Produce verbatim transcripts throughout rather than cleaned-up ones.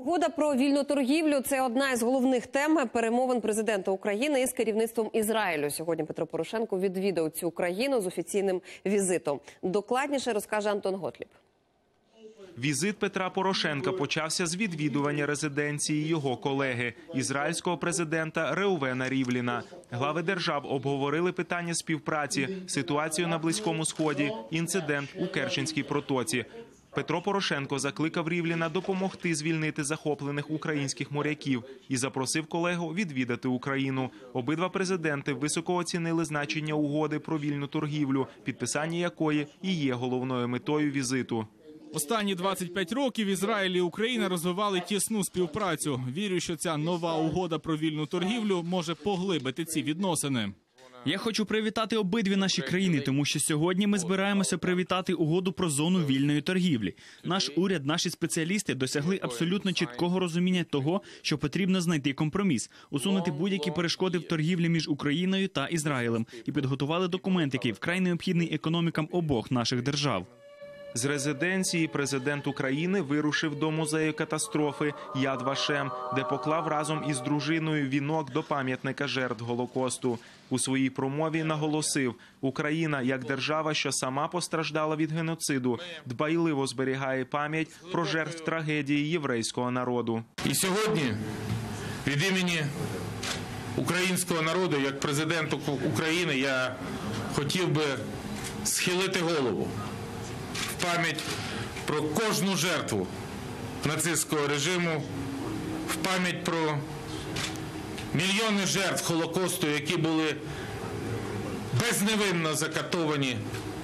Угода про вільну торгівлю – це одна із головних тем перемовин президента України із керівництвом Ізраїлю. Сьогодні Петро Порошенко відвідав цю країну з офіційним візитом. Докладніше розкаже Антон Готліб. Візит Петра Порошенка почався з відвідування резиденції його колеги, ізраїльського президента Реувена Рівліна. Глави держав обговорили питання співпраці, ситуацію на Близькому Сході, інцидент у Керченській протоці. Петро Порошенко закликав Рівліна допомогти звільнити захоплених українських моряків і запросив колегу відвідати Україну. Обидва президенти високо оцінили значення угоди про вільну торгівлю, підписання якої і є головною метою візиту. Останні двадцять п'ять років Ізраїль і Україна розвивали тісну співпрацю. Вірю, що ця нова угода про вільну торгівлю може поглибити ці відносини. Я хочу привітати обидві наші країни, тому що сьогодні ми збираємося привітати угоду про зону вільної торгівлі. Наш уряд, наші спеціалісти досягли абсолютно чіткого розуміння того, що потрібно знайти компроміс, усунути будь-які перешкоди в торгівлі між Україною та Ізраїлем і підготували документ, який вкрай необхідний економікам обох наших держав. З резиденції президент України вирушив до музею катастрофи Яд Вашем, де поклав разом із дружиною вінок до пам'ятника жертв Голокосту. У своїй промові наголосив, Україна, як держава, що сама постраждала від геноциду, дбайливо зберігає пам'ять про жертв трагедії єврейського народу. І сьогодні від імені українського народу, як президент України, я хотів би схилити голову в пам'ять про кожну жертву нацистського режиму, в пам'ять про мільйони жертв Голокосту, які були безневинно закатовані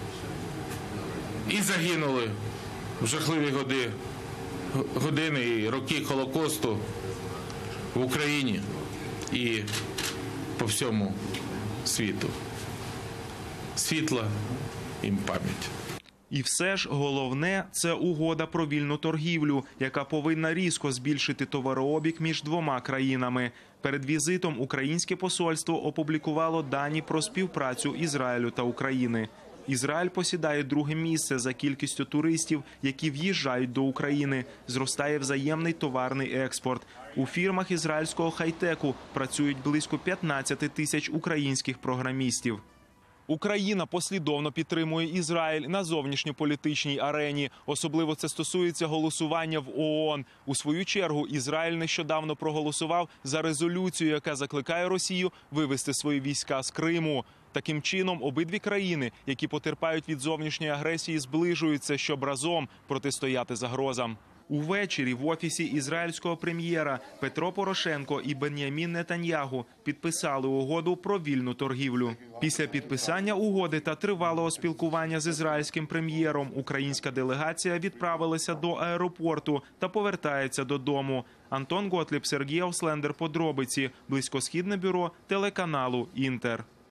і загинули в жахливі годи, години і роки Голокосту в Україні і по всьому світу. Світла їм пам'ять. І все ж головне – це угода про вільну торгівлю, яка повинна різко збільшити товарообіг між двома країнами. Перед візитом українське посольство опублікувало дані про співпрацю Ізраїлю та України. Ізраїль посідає друге місце за кількістю туристів, які в'їжджають до України. Зростає взаємний товарний експорт. У фірмах ізраїльського хай-теку працюють близько п'ятнадцять тисяч українських програмістів. Україна послідовно підтримує Ізраїль на зовнішньополітичній арені. Особливо це стосується голосування в ООН. У свою чергу Ізраїль нещодавно проголосував за резолюцію, яка закликає Росію вивести свої війська з Криму. Таким чином, обидві країни, які потерпають від зовнішньої агресії, зближуються, щоб разом протистояти загрозам. Увечері в офісі ізраїльського прем'єра Петро Порошенко і Бен'ямін Нетаньягу підписали угоду про вільну торгівлю. Після підписання угоди та тривалого спілкування з ізраїльським прем'єром українська делегація відправилася до аеропорту та повертається додому. Антон Готліб, Сергій Ауслендер, подробиці. Близькосхідне бюро телеканалу «Інтер».